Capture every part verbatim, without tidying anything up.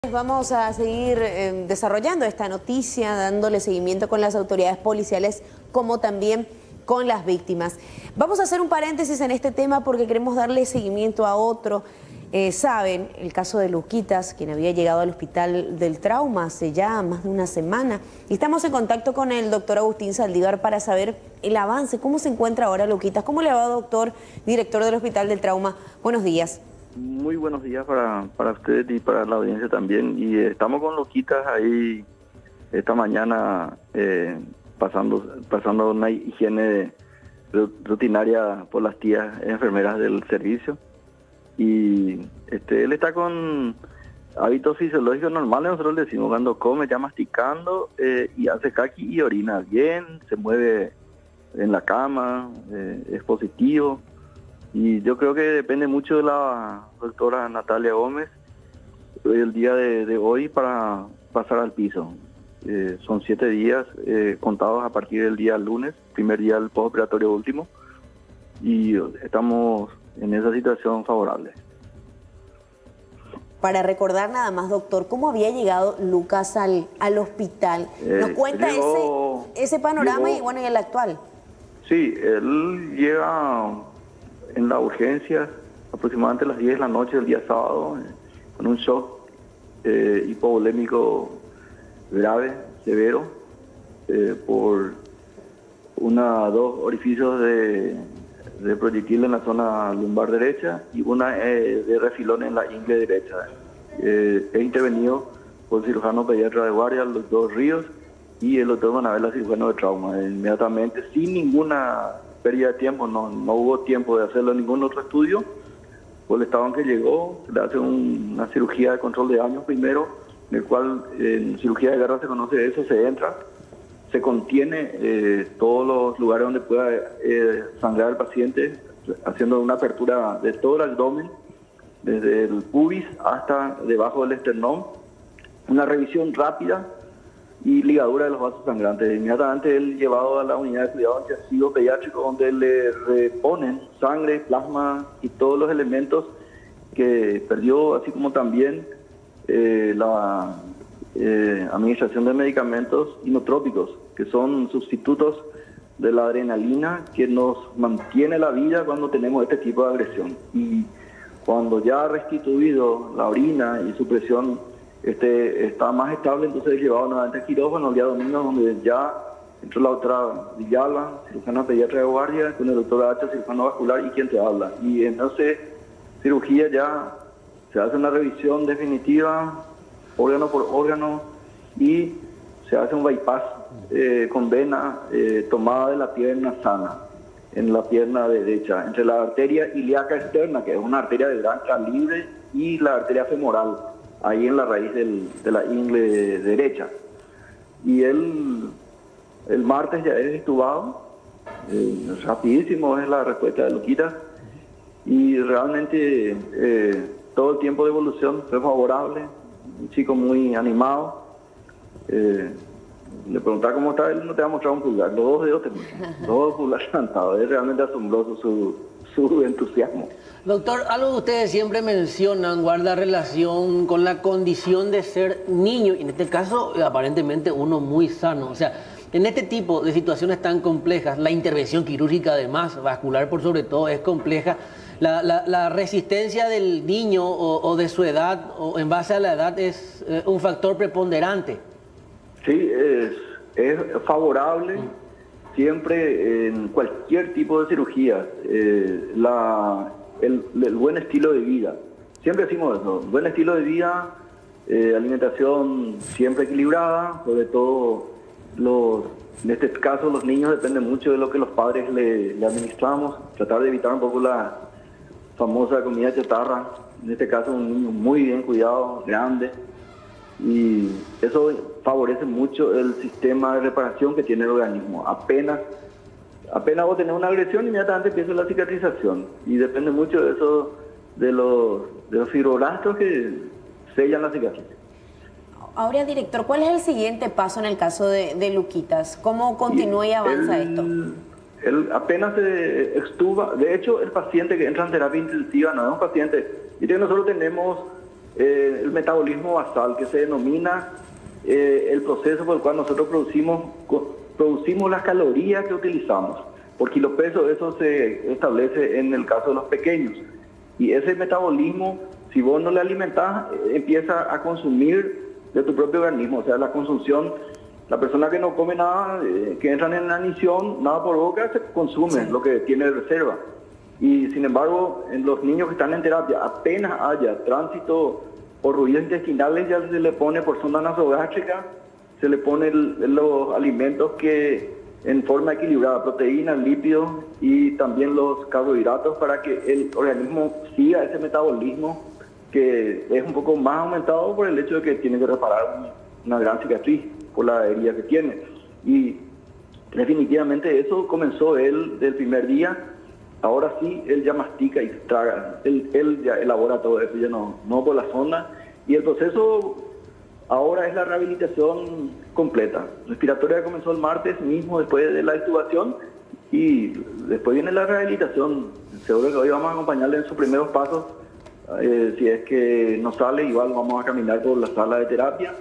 Vamos a seguir eh, desarrollando esta noticia, dándole seguimiento con las autoridades policiales como también con las víctimas. Vamos a hacer un paréntesis en este tema porque queremos darle seguimiento a otro. Eh, saben, el caso de Luquitas, quien había llegado al hospital del trauma hace ya más de una semana. Y estamos en contacto con el doctor Agustín Saldívar para saber el avance, cómo se encuentra ahora Luquitas. ¿Cómo le va, doctor, director del hospital del trauma? Buenos días. Muy buenos días para, para usted y para la audiencia también. Y eh, estamos con Luquitas ahí esta mañana eh, pasando pasando una higiene rutinaria por las tías enfermeras del servicio. Y este él está con hábitos fisiológicos normales, nosotros le decimos, cuando come, ya masticando eh, y hace caqui y orina bien, se mueve en la cama, eh, es positivo. Y yo creo que depende mucho de la doctora Natalia Gómez el día de, de hoy para pasar al piso. Eh, son siete días eh, contados a partir del día lunes, primer día del postoperatorio último, y estamos en esa situación favorable. Para recordar nada más, doctor, ¿cómo había llegado Lucas al, al hospital? ¿Nos Eh, cuenta llegó, ese, ese panorama llegó, y bueno, y el actual? Sí, él llega en la urgencia aproximadamente a las diez de la noche del día sábado, eh, con un shock eh, hipovolémico grave, severo, eh, por una dos orificios de, de proyectil en la zona lumbar derecha y una eh, de refilón en la ingle derecha. Eh, he intervenido por el cirujano pediatra de guardia, el doctor Ríos, y el doctor Manabela, cirujano de trauma, inmediatamente, sin ninguna pérdida de tiempo, no, no hubo tiempo de hacerlo en ningún otro estudio. Por el estado en que llegó, se le hace un, una cirugía de control de daños primero, en el cual eh, en cirugía de guerra se conoce eso, se entra, se contiene eh, todos los lugares donde pueda eh, sangrar el paciente, haciendo una apertura de todo el abdomen, desde el pubis hasta debajo del esternón, una revisión rápida y ligadura de los vasos sangrantes. Inmediatamente él llevado a la unidad de cuidado intensivo pediátrico, donde le reponen sangre, plasma y todos los elementos que perdió, así como también eh, la eh, administración de medicamentos inotrópicos, que son sustitutos de la adrenalina que nos mantiene la vida cuando tenemos este tipo de agresión. Y cuando ya ha restituido la orina y su presión Este, está más estable, entonces he llevado nuevamente a quirófano el día domingo, donde ya entró la doctora Villalba, cirujana pediatra de guardia, con el doctor H, cirujano vascular, y quien te habla. Y entonces, cirugía ya se hace una revisión definitiva, órgano por órgano, y se hace un bypass eh, con vena eh, tomada de la pierna sana, en la pierna derecha, entre la arteria ilíaca externa, que es una arteria de gran calibre, y la arteria femoral, ahí en la raíz del, de la ingle derecha. Y él, el martes ya es estubado, eh, rapidísimo es la respuesta de Luquitas, y realmente eh, todo el tiempo de evolución fue favorable, un chico muy animado. Eh, le preguntaba cómo está, él no te va a mostrar un pulgar, los dos dedos te muestran, los dos pulgares levantados, es realmente asombroso su, su entusiasmo. Doctor, algo que ustedes siempre mencionan guarda relación con la condición de ser niño, y en este caso aparentemente uno muy sano. O sea, en este tipo de situaciones tan complejas, la intervención quirúrgica además, vascular por sobre todo, es compleja. La, la, la resistencia del niño o, o de su edad, o en base a la edad, es eh, un factor preponderante. Sí, es, es favorable siempre en cualquier tipo de cirugía. Eh, la... El, el buen estilo de vida, siempre decimos eso, buen estilo de vida, eh, alimentación siempre equilibrada, sobre todo los, en este caso los niños dependen mucho de lo que los padres le, le administramos, tratar de evitar un poco la famosa comida chatarra, en este caso un niño muy bien cuidado, grande, y eso favorece mucho el sistema de reparación que tiene el organismo. Apenas Apenas vos tenés una agresión, inmediatamente empieza la cicatrización. Y depende mucho de eso, de los, de los fibroblastos que sellan la cicatriz. Ahora, director, ¿cuál es el siguiente paso en el caso de, de Luquitas? ¿Cómo continúa y, y avanza él, esto? Él apenas se extuba. De hecho, el paciente que entra en terapia intensiva no es un paciente. Y nosotros tenemos eh, el metabolismo basal, que se denomina eh, el proceso por el cual nosotros producimos, producimos las calorías que utilizamos. Por kilo peso, eso se establece en el caso de los pequeños. Y ese metabolismo, si vos no le alimentás, eh, empieza a consumir de tu propio organismo. O sea, la consumión, la persona que no come nada, eh, que entran en inanición, nada por boca, se consume sí. lo que tiene de reserva. Y sin embargo, en los niños que están en terapia, apenas haya tránsito por ruidos intestinales, ya se le pone por sonda nasogástrica, se le pone el, los alimentos que en forma equilibrada, proteínas, lípidos y también los carbohidratos para que el organismo siga ese metabolismo que es un poco más aumentado por el hecho de que tiene que reparar una gran cicatriz por la herida que tiene. Y definitivamente eso comenzó él del primer día. Ahora sí, él ya mastica y traga, él, él ya elabora todo eso, ya no, no por la sonda. Y el proceso ahora es la rehabilitación completa. Respiratoria comenzó el martes mismo después de la intubación y después viene la rehabilitación. Seguro que hoy vamos a acompañarle en sus primeros pasos. Eh, si es que no sale, igual vamos a caminar por la sala de terapia.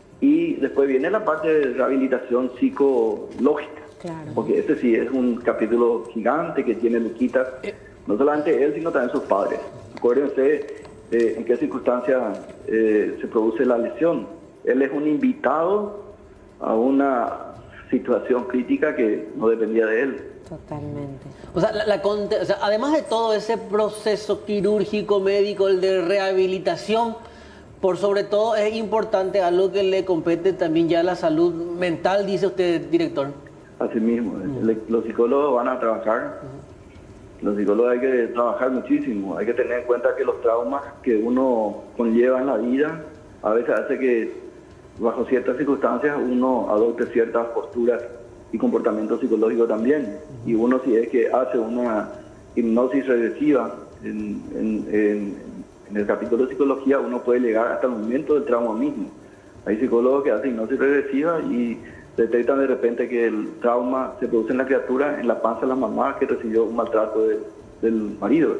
Y después viene la parte de rehabilitación psicológica. Claro. Porque este sí es un capítulo gigante que tiene Luquitas, no solamente él, sino también sus padres. Acuérdense eh, en qué circunstancias eh, se produce la lesión. Él es un invitado a una situación crítica que no dependía de él. Totalmente. O sea, la, la, o sea, además de todo ese proceso quirúrgico, médico, el de rehabilitación, por sobre todo es importante algo que le compete también ya a la salud mental, dice usted, director. Así mismo, uh-huh. Los psicólogos van a trabajar, uh-huh. los psicólogos hay que trabajar muchísimo, hay que tener en cuenta que los traumas que uno conlleva en la vida a veces hace que bajo ciertas circunstancias uno adopte ciertas posturas y comportamientos psicológicos también, uh-huh. y uno si es que hace una hipnosis regresiva en, en, en, en el capítulo de psicología, uno puede llegar hasta el momento del trauma mismo. Hay psicólogos que hacen hipnosis regresiva y detectan de repente que el trauma se produce en la criatura, en la panza de la mamá que recibió un maltrato de, del marido.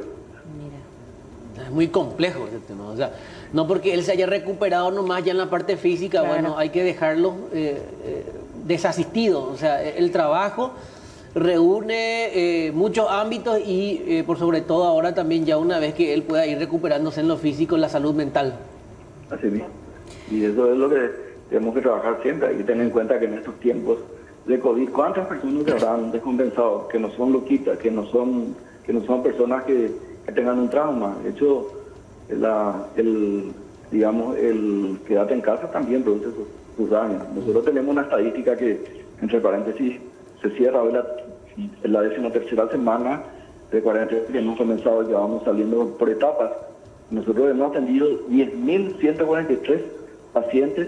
Mira. Es muy complejo ese tema. O sea, no porque él se haya recuperado nomás ya en la parte física, claro. Bueno, hay que dejarlo eh, eh, desasistido. O sea, el trabajo reúne eh, muchos ámbitos y eh, por sobre todo ahora también ya una vez que él pueda ir recuperándose en lo físico, la salud mental. Así mismo. Y eso es lo que tenemos que trabajar siempre. Hay que tener en cuenta que en estos tiempos de COVID, ¿cuántas personas se habrán descompensado? Que no son loquitas, que no son, que no son personas que, que tengan un trauma. De hecho, la, el, digamos, el quedarte en casa también produce sus, sus daños. Nosotros tenemos una estadística que, entre paréntesis, se cierra hoy la, la decimotercera semana de cuarentena que hemos comenzado, ya vamos saliendo por etapas. Nosotros hemos atendido diez mil ciento cuarenta y tres pacientes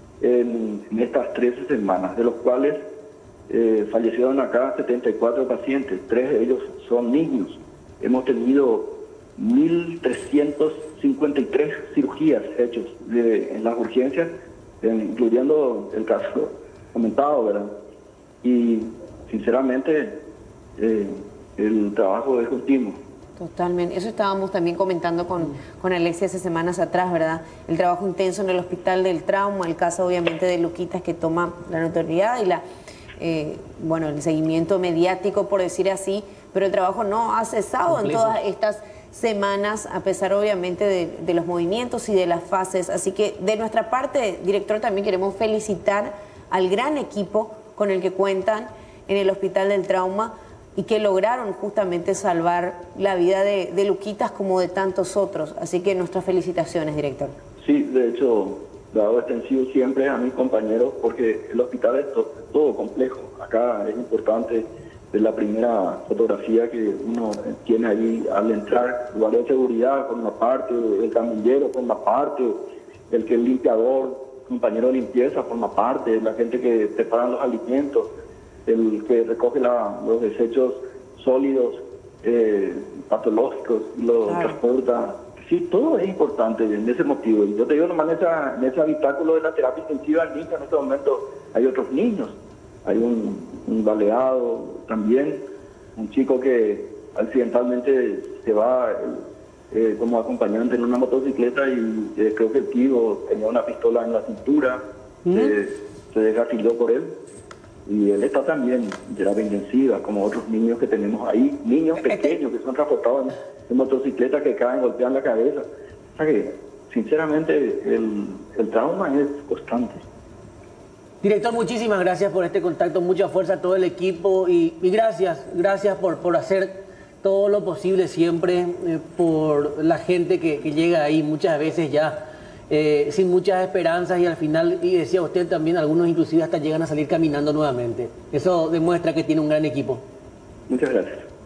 En, en estas trece semanas, de los cuales eh, fallecieron acá setenta y cuatro pacientes, tres de ellos son niños. Hemos tenido mil trescientas cincuenta y tres cirugías hechas de, en las urgencias, en, incluyendo el caso comentado, ¿verdad? Y sinceramente eh, el trabajo es continuo. Totalmente. Eso estábamos también comentando con, con Alexia hace semanas atrás, ¿verdad? El trabajo intenso en el Hospital del Trauma, el caso obviamente de Luquitas que toma la notoriedad y la, eh, bueno, el seguimiento mediático, por decir así, pero el trabajo no ha cesado complejo en todas estas semanas, a pesar obviamente de, de los movimientos y de las fases. Así que de nuestra parte, director, también queremos felicitar al gran equipo con el que cuentan en el Hospital del Trauma y que lograron justamente salvar la vida de, de Luquitas como de tantos otros. Así que nuestras felicitaciones, director. Sí, de hecho, dado extensivo siempre a mis compañeros, porque el hospital es to todo complejo. Acá es importante de la primera fotografía que uno tiene ahí al entrar, el guardia de seguridad por una parte, el camillero por una parte, el que es limpiador, compañero de limpieza por una parte, la gente que prepara los alimentos, el que recoge la, los desechos sólidos, eh, patológicos, los claro. transporta. Sí, todo es importante en ese motivo. Yo te digo, nomás en, esa, en ese habitáculo de la terapia intensiva en Minca, en este momento hay otros niños. Hay un, un baleado también, un chico que accidentalmente se va, eh, como acompañante en una motocicleta y eh, creo que el tío tenía una pistola en la cintura, Ujú. eh, se descarriló por él. Y él está también de la venganza, como otros niños que tenemos ahí, niños pequeños que son transportados en, en motocicletas que caen, golpean la cabeza. O sea que, sinceramente, el, el trauma es constante. Director, muchísimas gracias por este contacto, mucha fuerza a todo el equipo y, y gracias, gracias por, por hacer todo lo posible siempre eh, por la gente que, que llega ahí muchas veces ya eh, sin muchas esperanzas y al final, y decía usted también, algunos inclusive hasta llegan a salir caminando nuevamente. Eso demuestra que tiene un gran equipo. Muchas gracias.